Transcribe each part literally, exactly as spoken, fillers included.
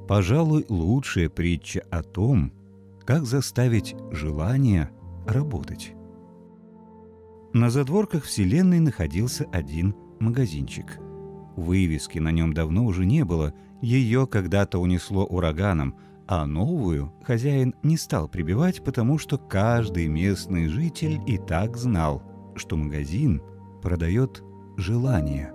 Пожалуй, лучшая притча о том, как заставить желание работать. На задворках Вселенной находился один магазинчик. Вывески на нем давно уже не было, ее когда-то унесло ураганом, а новую хозяин не стал прибивать, потому что каждый местный житель и так знал, что магазин продает желание.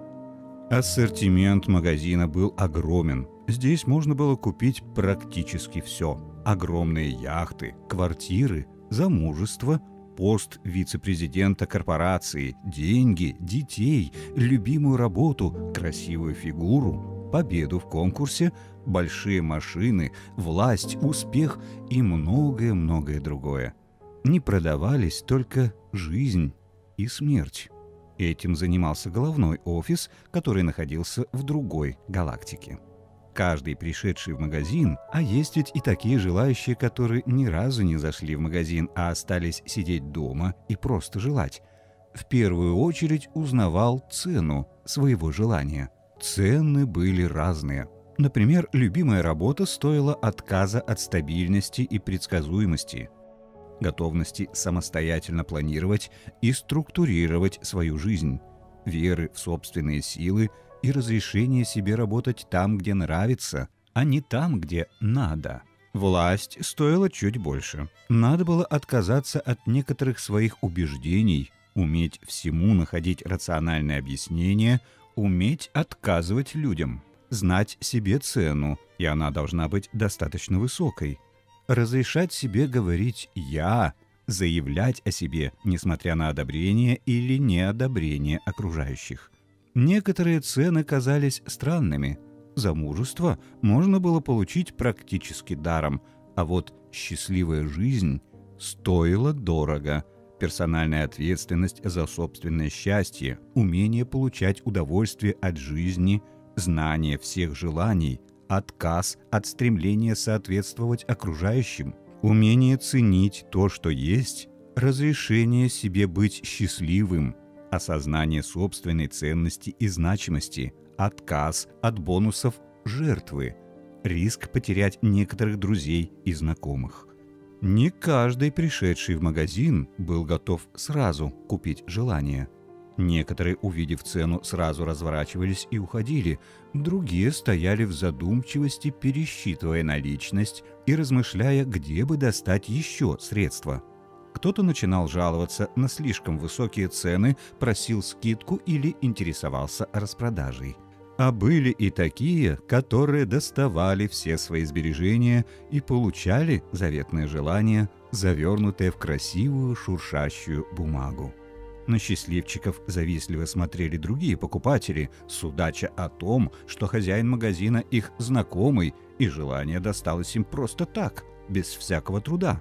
Ассортимент магазина был огромен. Здесь можно было купить практически все. Огромные яхты, квартиры, замужество, пост вице-президента корпорации, деньги, детей, любимую работу, красивую фигуру, победу в конкурсе, большие машины, власть, успех и многое-многое другое. Не продавались только жизнь и смерть. Этим занимался головной офис, который находился в другой галактике. Каждый пришедший в магазин, а есть ведь и такие желающие, которые ни разу не зашли в магазин, а остались сидеть дома и просто желать, в первую очередь узнавал цену своего желания. Цены были разные. Например, любимая работа стоила отказа от стабильности и предсказуемости, готовности самостоятельно планировать и структурировать свою жизнь, веры в собственные силы и разрешение себе работать там, где нравится, а не там, где надо. Власть стоила чуть больше. Надо было отказаться от некоторых своих убеждений, уметь всему находить рациональное объяснение, уметь отказывать людям, знать себе цену, и она должна быть достаточно высокой. Разрешать себе говорить «я», заявлять о себе, несмотря на одобрение или неодобрение окружающих. Некоторые цены казались странными. Замужество можно было получить практически даром, а вот счастливая жизнь стоила дорого. Персональная ответственность за собственное счастье, умение получать удовольствие от жизни, знание всех желаний, отказ от стремления соответствовать окружающим, умение ценить то, что есть, разрешение себе быть счастливым, осознание собственной ценности и значимости, отказ от бонусов жертвы, риск потерять некоторых друзей и знакомых. Не каждый пришедший в магазин был готов сразу купить желание. Некоторые, увидев цену, сразу разворачивались и уходили, другие стояли в задумчивости, пересчитывая наличность и размышляя, где бы достать еще средства. Кто-то начинал жаловаться на слишком высокие цены, просил скидку или интересовался распродажей. А были и такие, которые доставали все свои сбережения и получали заветное желание, завернутое в красивую шуршащую бумагу. На счастливчиков завистливо смотрели другие покупатели, судача о том, что хозяин магазина их знакомый, и желание досталось им просто так, без всякого труда.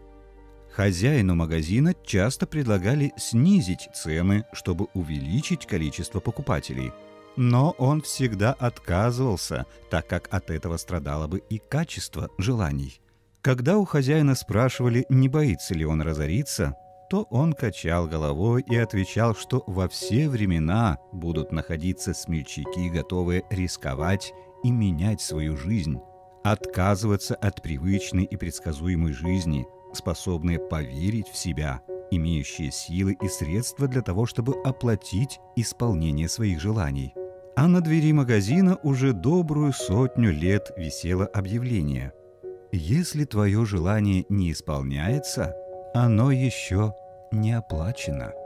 Хозяину магазина часто предлагали снизить цены, чтобы увеличить количество покупателей. Но он всегда отказывался, так как от этого страдало бы и качество желаний. Когда у хозяина спрашивали, не боится ли он разориться, то он качал головой и отвечал, что во все времена будут находиться смельчаки, готовые рисковать и менять свою жизнь, отказываться от привычной и предсказуемой жизни, способные поверить в себя, имеющие силы и средства для того, чтобы оплатить исполнение своих желаний. А на двери магазина уже добрую сотню лет висело объявление: «Если твое желание не исполняется, оно еще не оплачено».